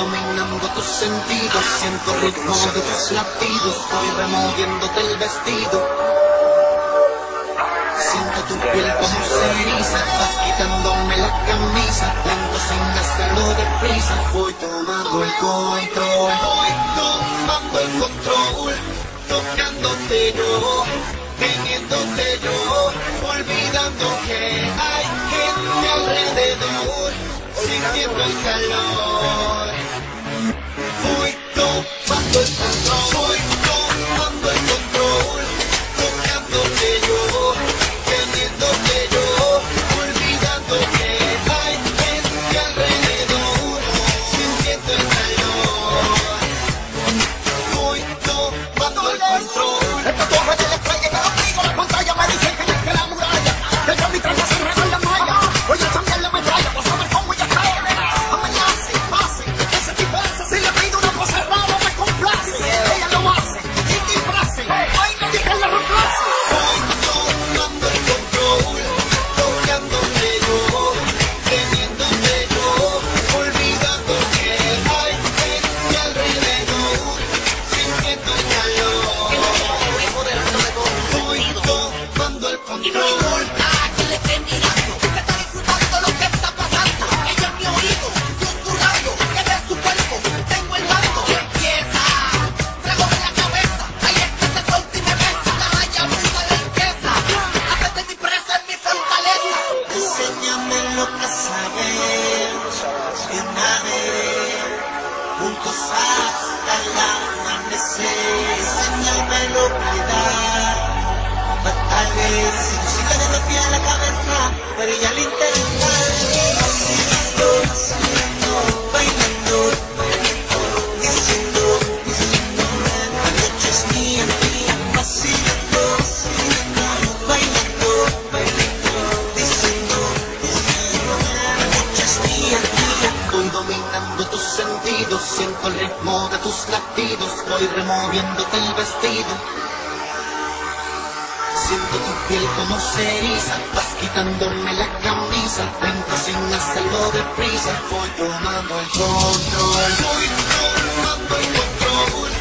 dominando tus sentidos, siento el ritmo de tus latidos, voy removiéndote el vestido. Siento tu piel como se eriza, vas quitándome la camisa, lento sin hacerlo deprisa, voy tomando el control, voy tomando el control, tocándote yo, teniéndote yo, olvidando que hay gente alrededor, sintiendo el calor. Voy tomando el control, voy tomando el control, tocándote yo, teniéndote yo, olvidando que hay gente alrededor, sintiendo el calor. Voy tomando el control. Esta torre de la estrella que contigo, la pantalla me dicen que llegue la muralla, que yo mi traje se enreda en la malla. Voy a cambiar la metralla, vas a ver cómo ella cae. Amenace, pase, que se disperse. Si le pido una cosa rara me complace. Ella lo hace, sin disfrace. Ay, no diga la reemplace. Voy tomando el control, tocándote yo, teniéndote yo, olvidando que hay gente alrededor, sintiendo el calor. Voy tomando el control. Y no importa que le esté mirando, se está disfrutando lo que está pasando. Ella es mi oído, susurrando, que de su cuerpo tengo el mando. Y empieza, trago en la cabeza, ahí es que se solta y me besa. La Hayabusa le empieza, hacerte mi presa en mi fortaleza. Enséñame lo que sabes, de una vez, juntos hasta el amanecer. Enséñame lo que da, fatales, música de los pies a la cabeza, pero ella le interesa. Vacilando, vacilando, bailando, bailando, diciendo, diciendo, la noche es mía, mía. Vacilando, vacilando, bailando, bailando, diciendo, diciendo, la noche es mía, mía. Voy dominando tus sentidos, siento el ritmo de tus latidos, voy removiéndote el vestido. Siento tu piel como se eriza, vas quitándome la camisa, lento sin hacerlo deprisa, voy tomando el control, voy tomando el control.